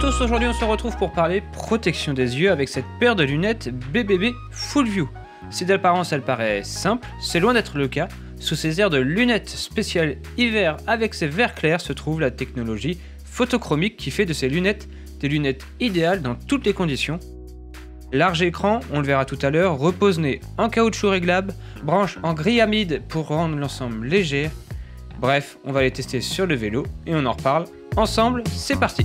tous, aujourd'hui on se retrouve pour parler protection des yeux avec cette paire de lunettes BBB Full View. Si d'apparence elle paraît simple, c'est loin d'être le cas. Sous ces airs de lunettes spéciales hiver avec ses verres clairs se trouve la technologie photochromique qui fait de ces lunettes des lunettes idéales dans toutes les conditions. Large écran, on le verra tout à l'heure, repose-nez en caoutchouc réglable, branche en grille amide pour rendre l'ensemble léger. Bref, on va les tester sur le vélo et on en reparle ensemble, c'est parti!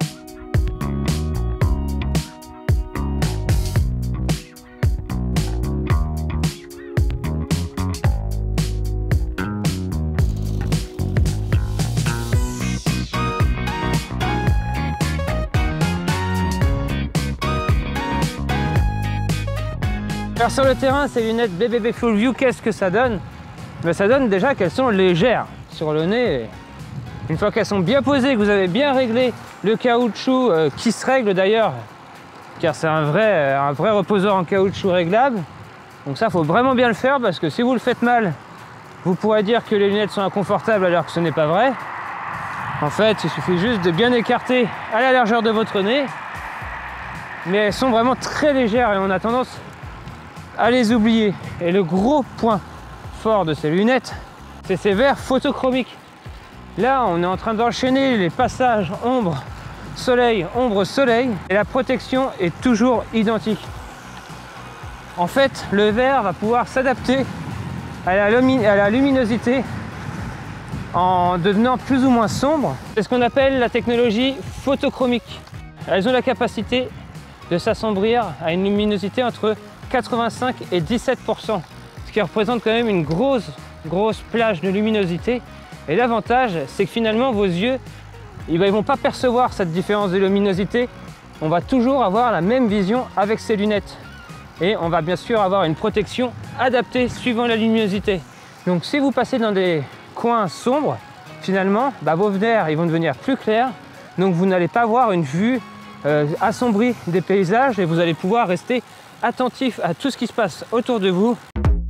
Alors sur le terrain, ces lunettes BBB Full View, qu'est-ce que ça donne? Ça donne déjà qu'elles sont légères sur le nez. Une fois qu'elles sont bien posées, que vous avez bien réglé le caoutchouc qui se règle d'ailleurs, car c'est un vrai reposeur en caoutchouc réglable. Donc ça, faut vraiment bien le faire parce que si vous le faites mal, vous pourrez dire que les lunettes sont inconfortables alors que ce n'est pas vrai. En fait, il suffit juste de bien écarter à la largeur de votre nez. Mais elles sont vraiment très légères et on a tendance à les oublier. Et le gros point fort de ces lunettes, c'est ces verres photochromiques. Là, on est en train d'enchaîner les passages ombre-soleil, ombre-soleil, et la protection est toujours identique. En fait, le verre va pouvoir s'adapter à la luminosité en devenant plus ou moins sombre. C'est ce qu'on appelle la technologie photochromique. Elles ont la capacité de s'assombrir à une luminosité entre 85 et 17%, ce qui représente quand même une grosse plage de luminosité. Et l'avantage, c'est que finalement vos yeux, ils vont pas percevoir cette différence de luminosité. On va toujours avoir la même vision avec ces lunettes. Et on va bien sûr avoir une protection adaptée suivant la luminosité. Donc si vous passez dans des coins sombres, finalement, vos verres ils vont devenir plus clairs. Donc vous n'allez pas avoir une vue assombrie des paysages et vous allez pouvoir rester attentif à tout ce qui se passe autour de vous.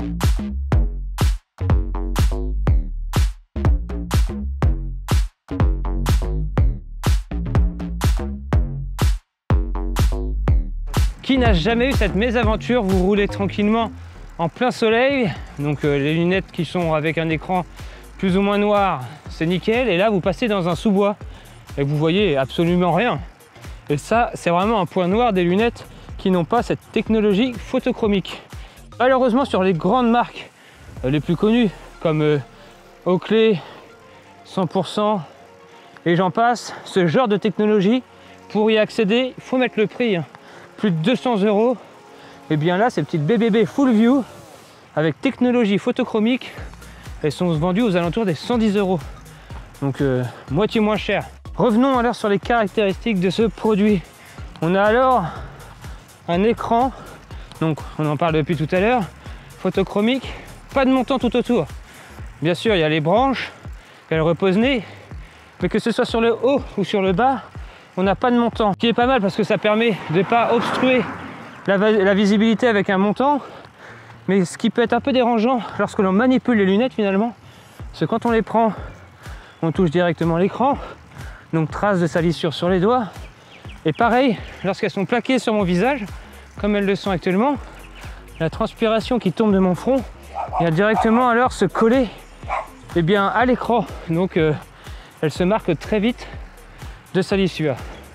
Qui n'a jamais eu cette mésaventure? Vous roulez tranquillement en plein soleil, donc les lunettes qui sont avec un écran plus ou moins noir, c'est nickel, et là vous passez dans un sous-bois et vous voyez absolument rien. Et ça, c'est vraiment un point noir des lunettes qui n'ont pas cette technologie photochromique. Malheureusement, sur les grandes marques les plus connues, comme Oakley, 100%, et j'en passe, ce genre de technologie, pour y accéder, il faut mettre le prix. Plus de 200 €. Et bien là, ces petites BBB Full View avec technologie photochromique, elles sont vendues aux alentours des 110 €. Donc moitié moins cher. Revenons alors sur les caractéristiques de ce produit. On a alors un écran, donc on en parle depuis tout à l'heure, photochromique, pas de montant tout autour. Bien sûr, il y a les branches, il y a le repose-nez, mais que ce soit sur le haut ou sur le bas, on n'a pas de montant, ce qui est pas mal parce que ça permet de ne pas obstruer la visibilité avec un montant. Mais ce qui peut être un peu dérangeant lorsque l'on manipule les lunettes finalement, c'est quand on les prend, on touche directement l'écran, donc trace de salissure sur les doigts. Et pareil, lorsqu'elles sont plaquées sur mon visage, comme elles le sont actuellement, la transpiration qui tombe de mon front vient directement alors se coller à l'écran. Donc elle se marque très vite de salissure.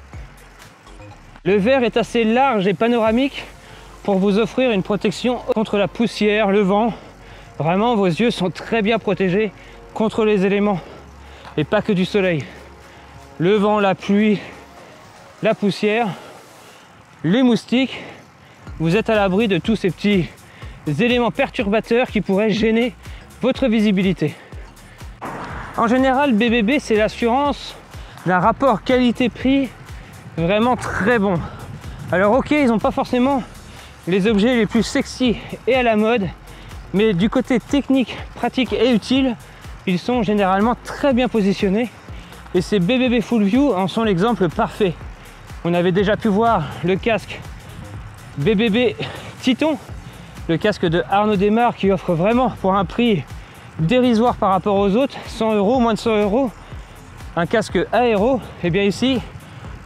Le verre est assez large et panoramique pour vous offrir une protection contre la poussière, le vent. Vraiment, vos yeux sont très bien protégés contre les éléments et pas que du soleil. Le vent, la pluie, la poussière, les moustiques, vous êtes à l'abri de tous ces petits éléments perturbateurs qui pourraient gêner votre visibilité. En général, BBB, c'est l'assurance d'un rapport qualité-prix vraiment très bon. Alors ok, ils n'ont pas forcément les objets les plus sexy et à la mode, mais du côté technique, pratique et utile, ils sont généralement très bien positionnés. Et ces BBB Full View en sont l'exemple parfait. On avait déjà pu voir le casque BBB Titon, le casque de Arnaud Démarre qui offre vraiment pour un prix dérisoire par rapport aux autres, 100 €, moins de 100 €, un casque aéro. Et bien ici,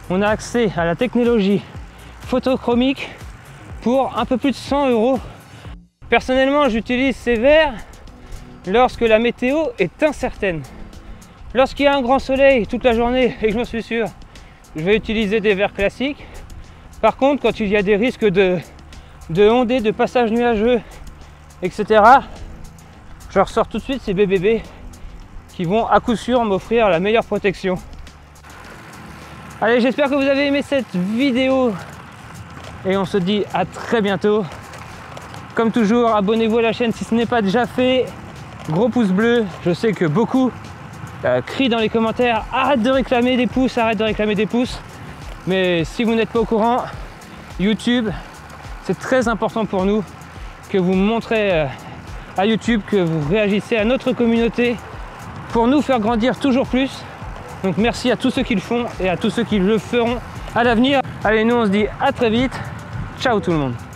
on a accès à la technologie photochromique pour un peu plus de 100 €. Personnellement, j'utilise ces verres lorsque la météo est incertaine. Lorsqu'il y a un grand soleil toute la journée et que j'en suis sûr, je vais utiliser des verres classiques. Par contre, quand il y a des risques de ondées, de passages nuageux, etc., je ressors tout de suite ces BBB qui vont à coup sûr m'offrir la meilleure protection. Allez, j'espère que vous avez aimé cette vidéo et on se dit à très bientôt. Comme toujours, abonnez-vous à la chaîne si ce n'est pas déjà fait. Gros pouce bleu, je sais que beaucoup crient dans les commentaires « Arrête de réclamer des pouces, arrête de réclamer des pouces ». Mais si vous n'êtes pas au courant, YouTube, c'est très important pour nous que vous montrez à YouTube, que vous réagissez à notre communauté pour nous faire grandir toujours plus. Donc merci à tous ceux qui le font et à tous ceux qui le feront à l'avenir. Allez, nous on se dit à très vite. Ciao tout le monde.